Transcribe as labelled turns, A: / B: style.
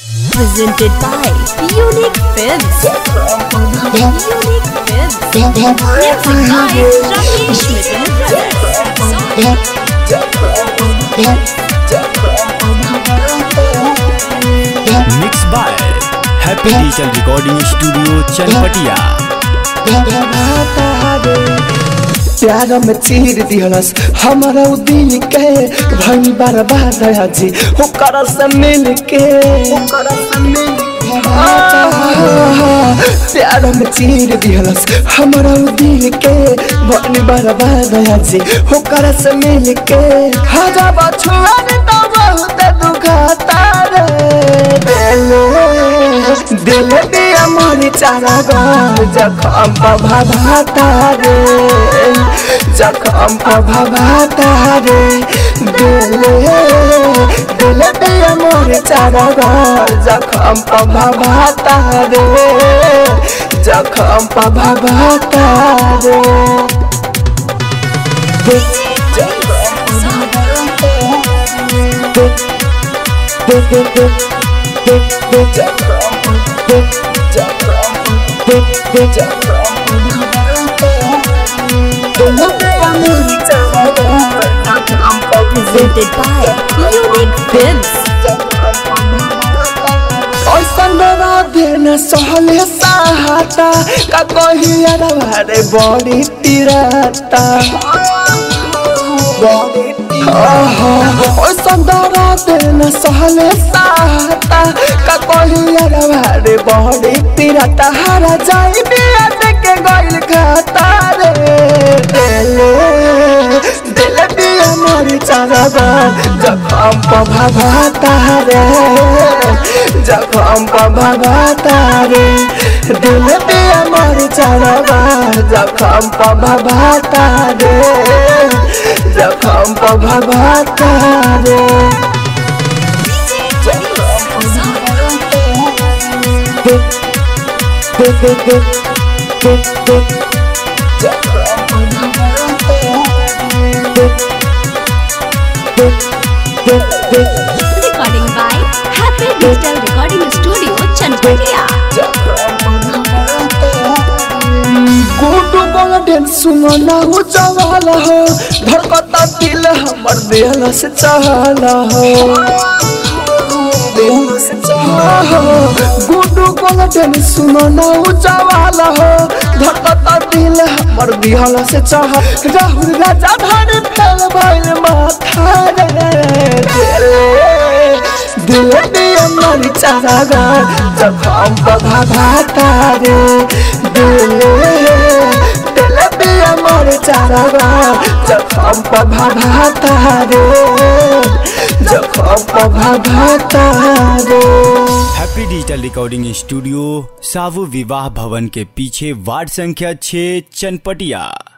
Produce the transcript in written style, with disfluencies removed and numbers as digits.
A: Presented by Unique Films. Unique Films. Music by Rakesh Mittal Brothers.
B: Mixed by Happy Digital Recording Studio Chanpatia.
C: प्यार में चीर दिहलस हमारा दिल के भई बर्बाद जी होकर से मिल के प्यार में चीर दिहलस हमारा दिल के भई बर्बाद जी होकर से मिल के हजा बछुआ ने तो बहुत दुखता रे दिल दिया मोरी चारा गाल जखम भाभाता रे जखम भाभाता रे दिल दिया मोरी चारा गाल जखम भाभाता रे जखम भाभाता रे
A: Presented by Unique Films.
C: देना सहले सहाता का कहिया रे बड़ी तिराता संदरा देना सहले सहाता का कहिया रे बड़ी तिराता हरा जाई बिया के गइल खाता रे दिल दिया मोरी चारा जखम भाभाता रे जखम भाभाता रे दिल दिया मोरी चारा जखम भाभाता रे जखम भाभाता रे
A: Recording by Happy Digital Recording Studio Chanpatia.
C: गोटू गोल्डन सुनो ना हो चवाला हो धड़कता दिल हमर दिल से चहला हो गोटू गोल्डन सुनो ना हो चवाला हो धड़कता दिल हमर दिल से चह राहुल राजा धन फैल भइल माथा रे दिल दिया मोरी चारा जखम भाभाता रे दिल दिया मोरी चारा जखम भाभाता रे जखम भाभाता रे।
B: हैप्पी डिजिटल रिकॉर्डिंग स्टूडियो सावु विवाह भवन के पीछे वार्ड संख्या 6 चनपटिया।